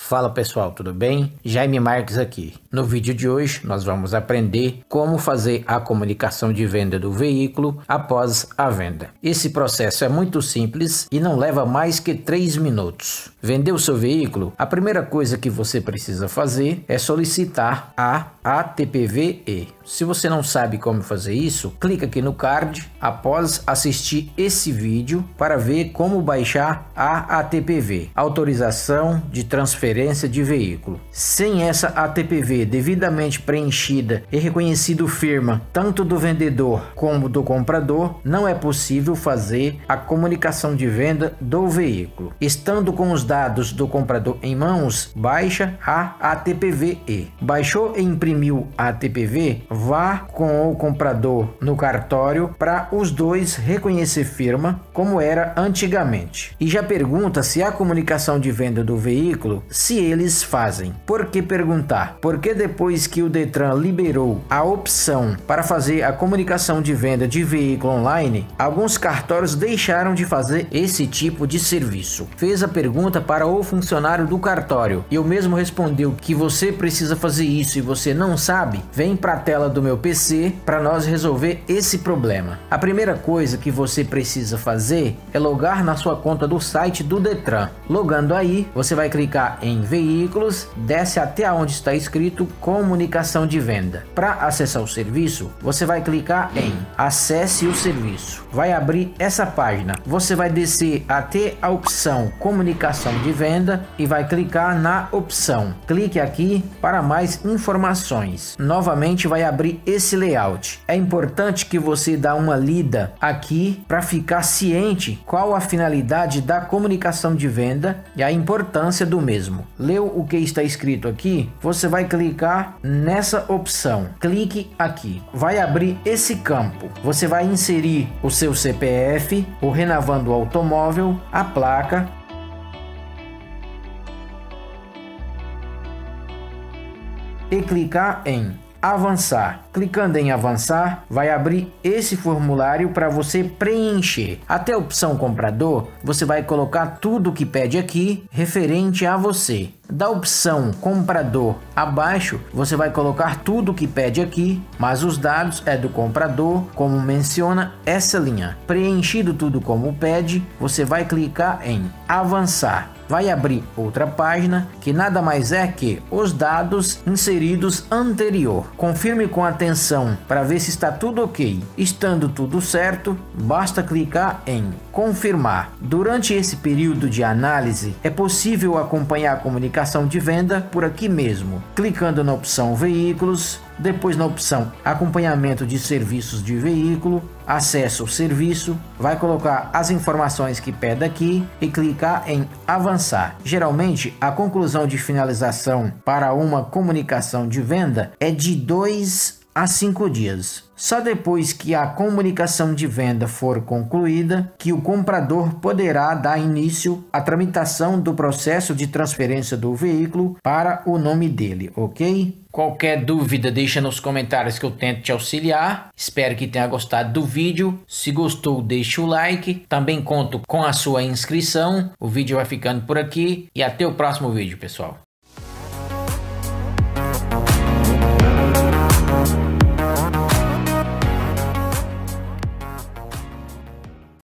Fala pessoal, tudo bem? Jaime Marques aqui. No vídeo de hoje nós vamos aprender como fazer a comunicação de venda do veículo após a venda. Esse processo é muito simples e não leva mais que 3 minutos. Vendeu o seu veículo? A primeira coisa que você precisa fazer é solicitar a ATPVE. Se você não sabe como fazer isso, clica aqui no card após assistir esse vídeo para ver como baixar a ATPV, autorização de transferência de veículo. Sem essa ATPV devidamente preenchida e reconhecido firma tanto do vendedor como do comprador, não é possível fazer a comunicação de venda do veículo. Estando com os dados do comprador em mãos, baixa a ATPVE. Baixou e imprimiu a ATPV? Vá com o comprador no cartório para os dois reconhecer firma como era antigamente. E já pergunta se a comunicação de venda do veículo, se eles fazem. Por que perguntar? Porque depois que o Detran liberou a opção para fazer a comunicação de venda de veículo online, alguns cartórios deixaram de fazer esse tipo de serviço. Fez a pergunta para o funcionário do cartório e o mesmo respondeu que você precisa fazer isso e você não sabe. Vem para a tela do meu PC para nós resolver esse problema. A primeira coisa que você precisa fazer é logar na sua conta do site do Detran. Logando aí, você vai clicar em veículos, desce até onde está escrito comunicação de venda. Para acessar o serviço, você vai clicar em acesse o serviço. Vai abrir essa página. Você vai descer até a opção comunicação de venda e vai clicar na opção. Clique aqui para mais informações. Novamente vai abrir esse layout. É importante que você dá uma lida aqui para ficar ciente qual a finalidade da comunicação de venda e a importância do mesmo. Leu o que está escrito aqui? Você vai clicar nessa opção. Clique aqui. Vai abrir esse campo. Você vai inserir o seu CPF, o Renavan do automóvel, a placa, e clicar em avançar. Clicando em avançar, vai abrir esse formulário para você preencher. Até a opção comprador, você vai colocar tudo que pede aqui referente a você. Da opção comprador abaixo, você vai colocar tudo que pede aqui, mas os dados é do comprador, como menciona essa linha. Preenchido tudo como pede, você vai clicar em avançar. Vai abrir outra página que nada mais é que os dados inseridos anterior. Confirme com atenção para ver se está tudo ok. Estando tudo certo, basta clicar em confirmar. Durante esse período de análise, é possível acompanhar a comunicação de venda por aqui mesmo, clicando na opção veículos, depois na opção acompanhamento de serviços de veículo, acesso ao serviço, vai colocar as informações que pede aqui e clicar em avançar. Geralmente a conclusão de finalização para uma comunicação de venda é de 2 a 5 dias. Só depois que a comunicação de venda for concluída, que o comprador poderá dar início à tramitação do processo de transferência do veículo para o nome dele, ok? Qualquer dúvida, deixa nos comentários que eu tento te auxiliar. Espero que tenha gostado do vídeo. Se gostou, deixa o like. Também conto com a sua inscrição. O vídeo vai ficando por aqui e até o próximo vídeo, pessoal.